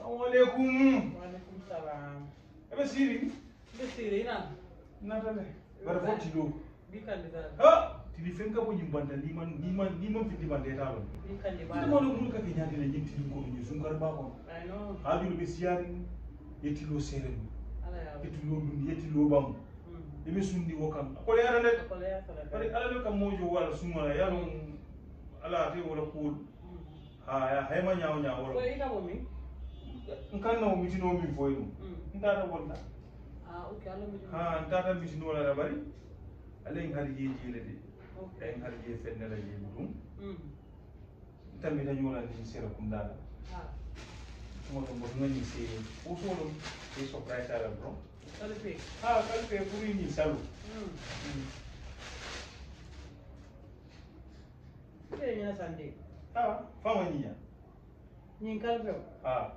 Assalamualaikum. Waalaikumsalam. Ebe siri? Be siri na. Natale. Bara foti do. Bi kandida. Ha! Tili fenka bo nyimbanda ni man fiti bande talo. Bi kandida. Ita mo no ka kenya dina nyinti ko ni sungar ba ko. I know. Hadu be siyari yetilo seren. Ala ya. Yetilo dun yetilo bam. Imi sundi wokam. Ko le ara le. Ko le ya sala. Bari ala le kam mojo wala sumala ya no ala te wala ko. Ha ya hayma nyaaw nyaaw Ko wala. ita bo mi. Nkan na mitino mi foyno. Ndata wonna. Ah, okay, ala mi. Ha ndata mitino wala bari. Ale ngari yeji le de. Okay. Ay ngari je fenna la je mutum. Mm. Tammi dañu wala ni sera kum dala. Ah. Mo to mo ngani se o solo e surprise ala bro. Ala pe. Ha kalpe puri ni salu. Ke nya sande. Ha fama niya. Nyin kalbe. Ha.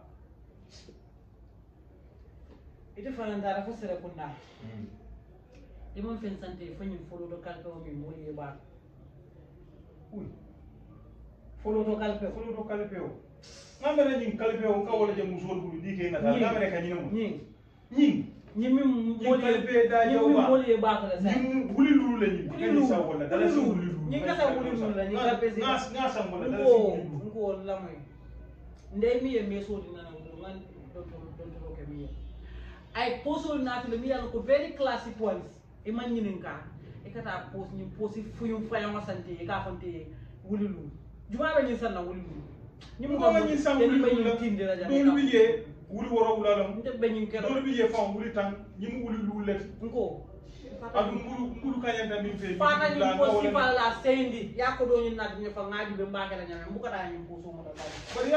Ite fana ndara fo sere kunna. Imon fen sante fo nyin folo do kalbe o mi mo ye ba. Uy. Folo do kalbe. Folo do kalpe o. Ngamere ni kalpe o ka wala je musol bulu dike na da ngamere ka nyina mo. Nyin. Nyin. Nyimi mo ye kalpe da nyimi jawba. mo ye ba ka sa. Nyin wuli lulu la nyin. Wuli lulu. Sa wala dala si wuli lulu. Nyin ka sa wuli lulu la nyin kalpe zi. Ngas sam wala dala si wuli lulu. Ngo la moy. Ndey mi ye meso dina na ngan don ke mi. Ay posol na le mi yalla ko very classic ones. E man nyinin ka. E kata pos ni posi fuyum fayo masante e ka fonte wuli lulu. Juma be nyin san na wuli lulu. Ni mo Ko nyin sam wuli lulu la. tinde la Dolu bi je wuli woro wulalam. Nte be nyin kero. Dolu bi je fam wuli tan nyim wuli lulu let. Nko. Adu mbulu kanyanda min fe. Fata ni posi fa la sendi ya ko do nyin na ni fa ngadi be mbake la nyame mbuka da nyin poso mo da ba. Bari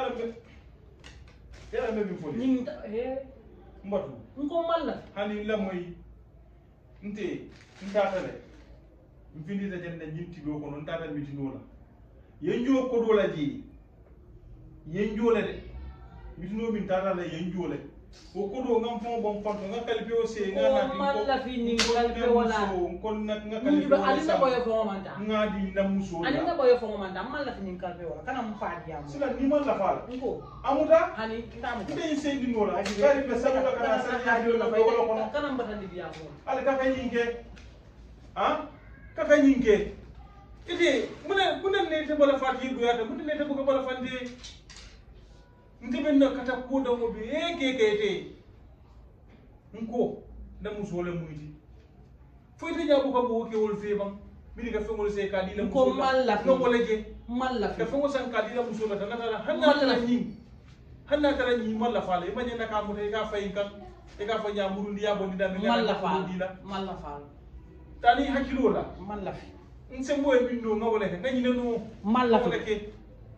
yalla me min foli. Nyin he Mbatu. nko malla. Hani la moy nte ntata le. Mfindi da jende nyinti do ko non tata mitinola. Yenjo ko do la ji. Yenjo le de. Mitino min tata la yenjo le. O ko do ngam fon bon fon nga kalpe o se nga na Ko malla fi ni kalpe wala. Kon nak nga Ni kalpe. be alina boye fo manta. Nga di na muso. Alina boye fo manta malla fi ni kalpe wala kana mu faadi am. Sila ni man la fala. Nko. Amuta? Hani tamu. Nde sendi nola. Kari be sabu kana sa haajo la ko wala kono. Kana mbatandi biya ko. Ale kaka nyinke. Ha? Kaka nyinke. Iti mune ne te bala fati du yata mune ne te buka bala fande. Ntibe na kata ko da mo be kekete. Nko na musole muiti. Foite nya buka bo ke wol fe bam. Mini ka fengol se ka dila Ko malla fi. No wala je. Malla fi. Ka fengol san ka dila musola tan tala hanna tala nyi. Hanna tala nyi malla fala e manya na ka mo te ka fay kan. E ka fa nya murundi ya bondi da mi Malla fa. Malla fa. Tani hakilo la. Malla fi. Nsembo e bindo ngawole ke ngani no Malla fi. ke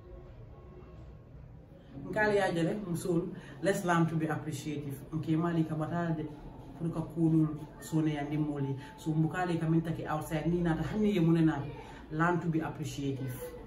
Nkali ya jere musul l'Islam to be appreciative. Okay, mali ka batade pour ka kulul sone ya ndimoli. So mbukali ka minta ki outside ni na ta hanni ye munena land to be appreciative.